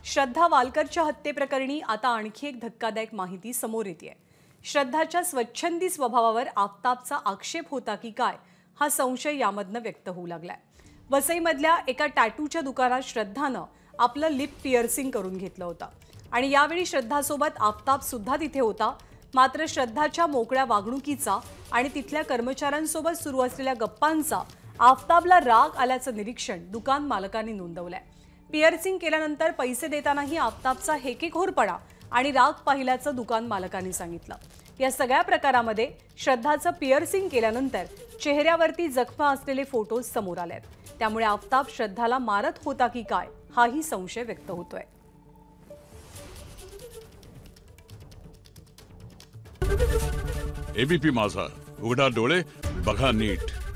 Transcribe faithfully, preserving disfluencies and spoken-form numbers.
श्रद्धा वालकरच्या हत्येप्रकरणी आता आणखी एक धक्कादायक माहिती समोर येते। श्रद्धाच्या स्वच्छंदी स्वभावावर आफताबचा आक्षेप होता की काय हा संशय यामधनं व्यक्त होऊ लागलाय। वसईमधल्या एका टॅटूच्या दुकानात श्रद्धानं आपलं लिप पिअर्सिंग करून घेतलं होतं आणि यावेळी श्रद्धासोबत आफताब सुद्धा तिथे होता। मात्र श्रद्धाच्या मोकळ्या वागणुकीचा आणि तिथल्या कर्मचाऱ्यांसोबत सुरू असलेल्या गप्पांचा आफताबला राग आल्याचं निरीक्षण दुकान मालकांनी नोंदवलंय। पिअर्सिंग केल्यानंतर पैसे देतानाही आफताबचा हेकेखोरपणा आणि राग पाहिल्याचं दुकान मालकांनी सांगितलं। या सगळ्या प्रकारामध्ये श्रद्धाचं पिअर्सिंग केल्यानंतर चेहऱ्यावरती जखमा असलेले फोटो समोर आलेत। त्यामुळे आफताब श्रद्धाला मारत होता की काय हाही संशय व्यक्त होतोय। एबीपी माझा, उघडा डोळे बघा नीट।